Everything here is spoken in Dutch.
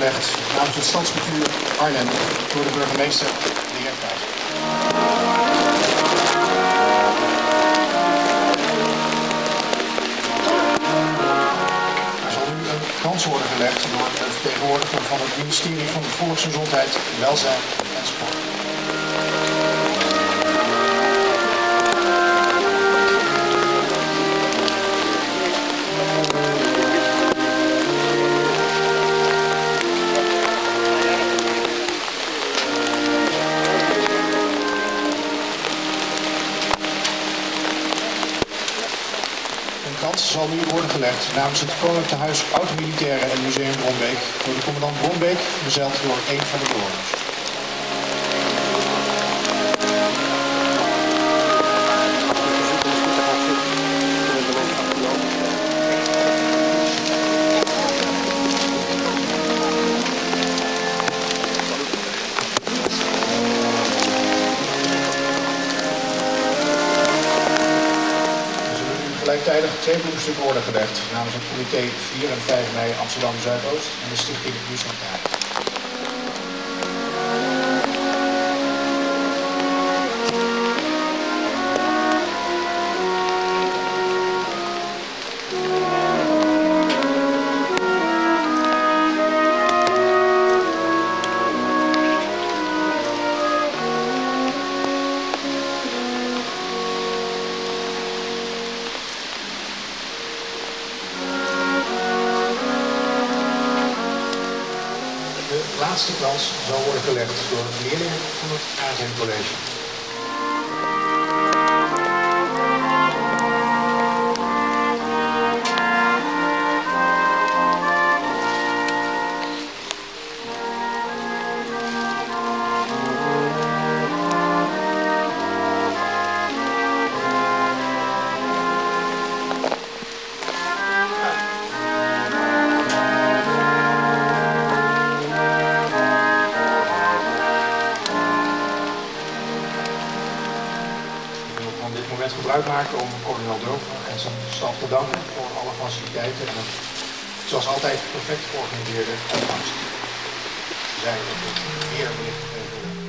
gelegd namens het Stadsbestuur Arnhem door de burgemeester, de heer Keizer. Er zal nu een krans worden gelegd door de vertegenwoordiger van het ministerie van Volksgezondheid, Welzijn en Sport. De krans zal nu worden gelegd namens het Koninklijk Tehuis Oud-Militairen en Museum Brombeek door de commandant Brombeek, verzeld door een van de bewoners. Gelijktijdig 2 bloemstukken worden gelegd namens het comité 4 en 5 mei Amsterdam Zuidoost en de stichting Buurtschap. De laatste krans zal worden gelegd door leerlingen van het ASM College. Van dit moment gebruik maken om kolonel Dover en zijn staf te danken voor alle faciliteiten en het zoals altijd perfect georganiseerde ontvangst. Zij op het heer